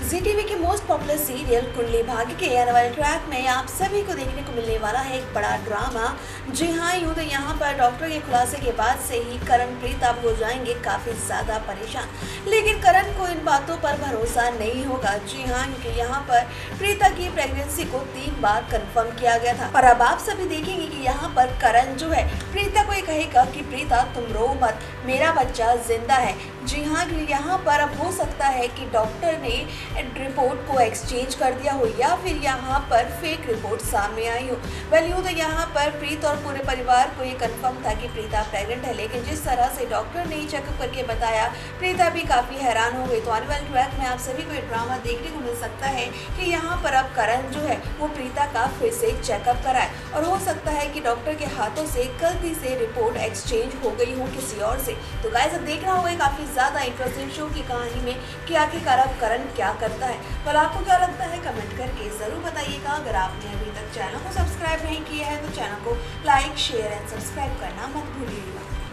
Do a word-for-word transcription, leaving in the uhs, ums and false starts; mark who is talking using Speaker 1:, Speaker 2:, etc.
Speaker 1: जी TV के most popular serial Kundali Bhagya के आने वाले ट्रैक में आप सभी को देखने को मिलने वाला है एक बड़ा ड्रामा। जी हाँ, यूँ तो यहाँ पर डॉक्टर के खुलासे के बाद से ही करण प्रीता हो जाएंगे काफ़ी ज़्यादा परेशान, लेकिन करण को इन बातों पर भरोसा नहीं होगा। जी हाँ, क्योंकि यहाँ पर प्रीता की प्रेगनेंसी को तीन बार कंफर्म किया गया था और अब आप सभी देखेंगे कि यहाँ पर करण जो है प्रीता को ये कहेगा कि प्रीता तुम रो मत, मेरा बच्चा जिंदा है। जी हाँ, यहाँ पर अब हो सकता है कि डॉक्टर ने रिपोर्ट को एक्सचेंज कर दिया हो या फिर यहाँ पर फेक रिपोर्ट सामने आई हो। वेल यूँ तो यहाँ पर प्रीत और पूरे परिवार को ये कंफर्म था कि प्रीता प्रेग्नेंट है, लेकिन जिस तरह से डॉक्टर ने चेकअप करके बताया प्रीता भी काफ़ी हैरान हो गई। तो आने वाले ट्रैक में आप सभी को ये ड्रामा देखने को मिल सकता है कि यहाँ पर अब करण जो है वो प्रीता का फिर से चेकअप कराए और हो सकता है कि डॉक्टर के हाथों से गलती से रिपोर्ट एक्सचेंज हो गई हो किसी और से। तो गाइस अब देखना होगा काफ़ी ज़्यादा इंटरेस्टिंग शो की कहानी में कि आखिरकार अब करण क्या करता है। पर आपको क्या लगता है कमेंट करके ज़रूर बताइएगा। अगर आपने अभी तक चैनल को सब्सक्राइब नहीं किया है तो चैनल को लाइक शेयर एंड सब्सक्राइब करना मत भूलिएगा।